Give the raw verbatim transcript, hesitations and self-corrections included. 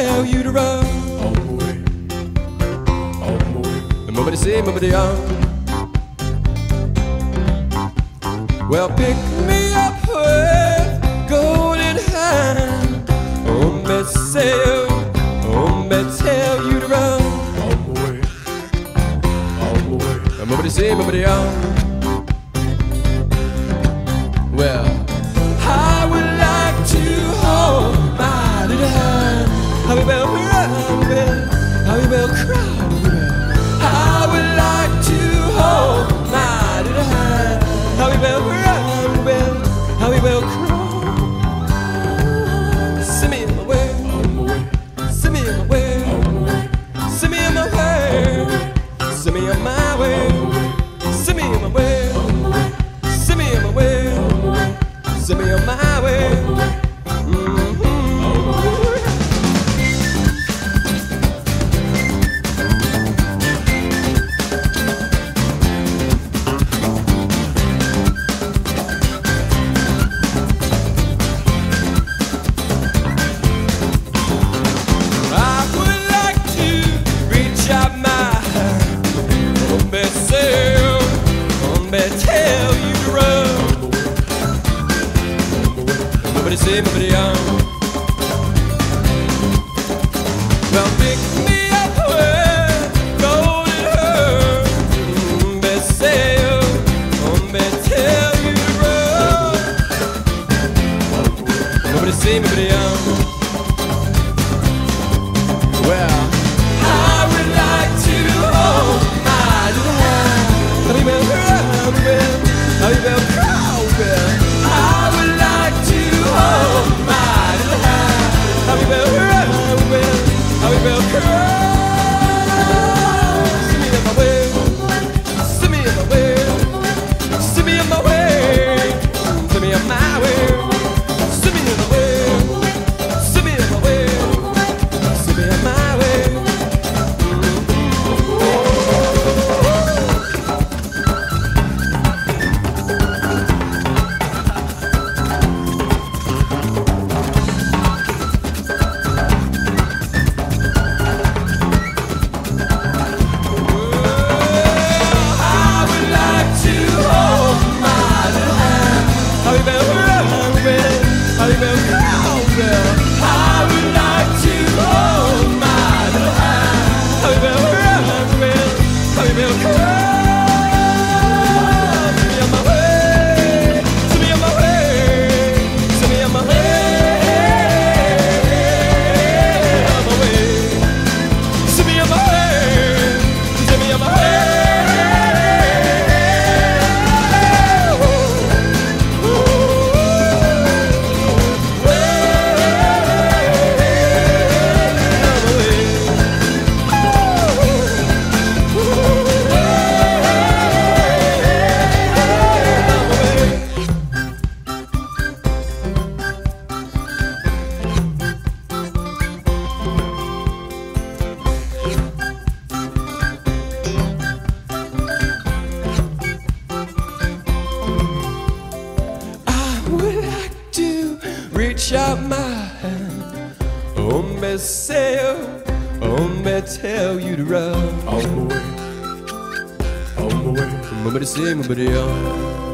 tell you to run. On my way, on my way. Nobody say, nobody on. Well, pick me up with golden hand. Oh, me say, oh, me tell you to run. On my way, on my way. Nobody say, nobody on. Well, I would like to hold my little hand. How we will run, how we will cry. I would like to hold my little hand. How we will run, will, how we will crawl. Send me in my way, On my way, send me in my way, on my way. send me in my way, send me on my way, send me in my way, send me in my way, send me on my way. Tell you to run. Nobody say, nobody on. Well, pick me up with golden hair. Nobody say, nobody tell you to run. Nobody say, nobody on. Well, I would like to hold my little hand. Let me move. How you will crawl, I would like to hold my little hand. How you will run, how you will crawl. See me in my way, see me in my way, see me in my way, see me in my way, see me in my way, see me in my way, see me in my way. Reach out my hand. Oh, me say, oh, me tell you to run. On my way, on my way. Nobody say, nobody on.